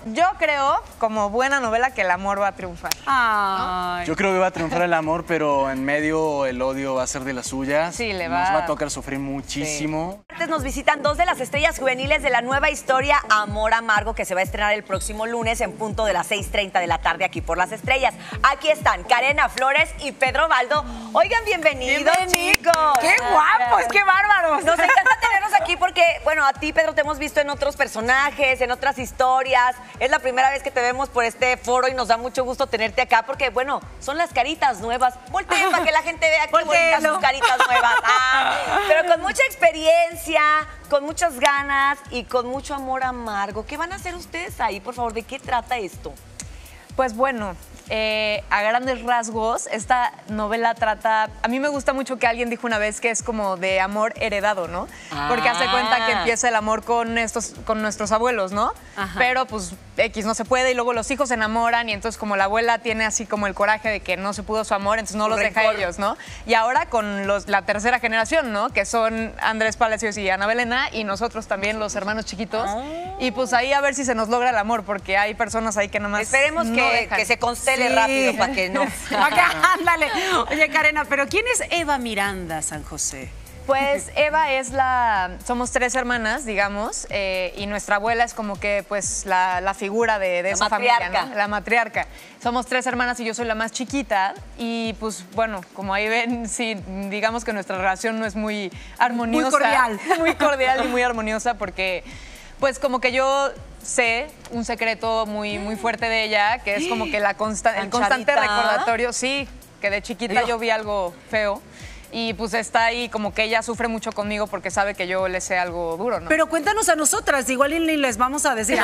yo creo, como buena novela, que el amor va a triunfar. Ay. Yo creo que va a triunfar el amor, pero en medio el odio va a ser de las suyas. Sí, Nos va a tocar sufrir muchísimo. Antes nos visitan dos de las estrellas juveniles de la nueva historia Amor Amargo, que se va a estrenar el próximo lunes en punto de las 6:30 de la tarde aquí por Las Estrellas. Aquí están Karena Flores y Pedro Baldo. Oigan, bienvenidos, chicos. ¡Qué guapos, qué bárbaros! Nos encanta tenerlos aquí porque, bueno, a ti, Pedro, te hemos visto en otros personajes, en otras historias. Es la primera vez que te vemos por este foro y nos da mucho gusto tenerte acá porque, bueno, son las caritas nuevas. Volteen para que la gente vea qué bonitas sus caritas nuevas. Pero con mucha experiencia, con muchas ganas y con mucho amor amargo. ¿Qué van a hacer ustedes ahí, por favor? ¿De qué trata esto? Pues bueno, a grandes rasgos, esta novela trata... A mí me gusta mucho que alguien dijo una vez que es como de amor heredado, ¿no? Porque hace cuenta que empieza el amor con nuestros abuelos, ¿no? Ajá. Pero pues X no se puede y luego los hijos se enamoran y entonces como la abuela tiene así como el coraje de que no se pudo su amor, entonces no los deja a ellos, ¿no? Y ahora con la tercera generación, ¿no? Que son Andrés Palacios y Ana Belena y nosotros también, los hermanos chiquitos. Y pues ahí a ver si se nos logra el amor, porque hay personas ahí que nomás Esperemos que se constele rápido para que no. Ándale. Oye, Karena, ¿pero quién es Eva Miranda San José? Pues Eva es somos 3 hermanas, digamos, y nuestra abuela es como que pues la figura de esa familia, ¿no? La matriarca. Somos 3 hermanas y yo soy la más chiquita y pues bueno, como ahí ven, sí, digamos que nuestra relación no es muy armoniosa. Muy cordial. Muy cordial y muy armoniosa porque pues como que yo sé un secreto muy fuerte de ella, que es como que el constante recordatorio, sí, que de chiquita yo vi algo feo. Y pues está ahí como que ella sufre mucho conmigo porque sabe que yo le sé algo duro, ¿no? Pero cuéntanos a nosotras, igual y les vamos a decir. No,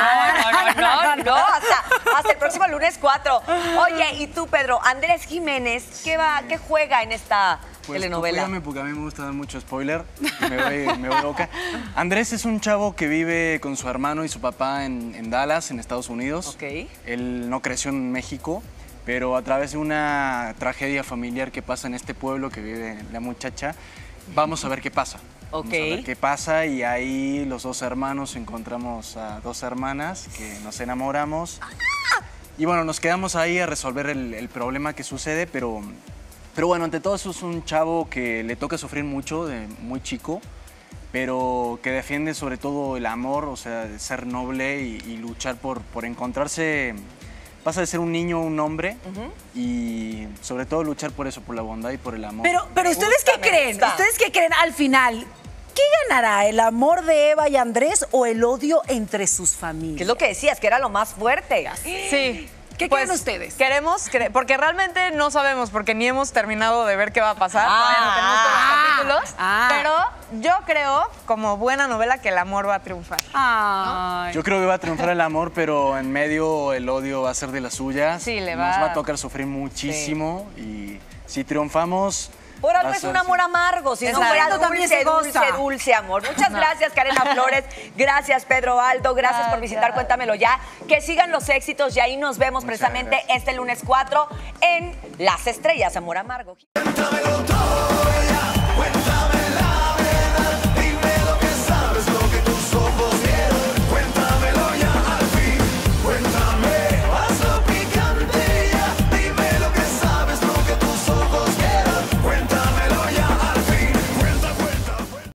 hasta el próximo lunes 4. Oye, y tú, Pedro, Andrés Jiménez, ¿qué juega en esta telenovela? Pues porque a mí me gusta dar mucho spoiler, me voy loca. Andrés es un chavo que vive con su hermano y su papá en Dallas, en Estados Unidos. Ok. Él no creció en México, pero a través de una tragedia familiar que pasa en este pueblo que vive la muchacha, vamos a ver qué pasa. Vamos a ver qué pasa y ahí los 2 hermanos encontramos a 2 hermanas que nos enamoramos. Y bueno, nos quedamos ahí a resolver el problema que sucede, pero bueno, ante todo eso es un chavo que le toca sufrir mucho, de muy chico, pero que defiende sobre todo el amor, o sea, de ser noble y luchar por encontrarse. Pasa de ser un niño a un hombre y sobre todo luchar por eso, por la bondad y por el amor. Pero ¿ustedes qué creen? ¿Ustedes qué creen al final? ¿Qué ganará, el amor de Eva y Andrés o el odio entre sus familias? ¿Qué es lo que decías? Que era lo más fuerte. Sí. ¿Qué creen ustedes? Queremos, porque realmente no sabemos, porque ni hemos terminado de ver qué va a pasar. Todavía no tenemos todos los capítulos. Pero yo creo, como buena novela, que el amor va a triunfar. Ay. Yo creo que va a triunfar el amor, pero en medio el odio va a ser de las suyas. Sí, Nos va a tocar sufrir muchísimo y si triunfamos... Por algo es un amor amargo, si no fuera dulce amor. Muchas gracias, Karena Flores. Gracias, Pedro Baldo. Gracias por visitar Cuéntamelo Ya. Que sigan los éxitos y ahí nos vemos precisamente este lunes 4 en Las Estrellas, Amor Amargo.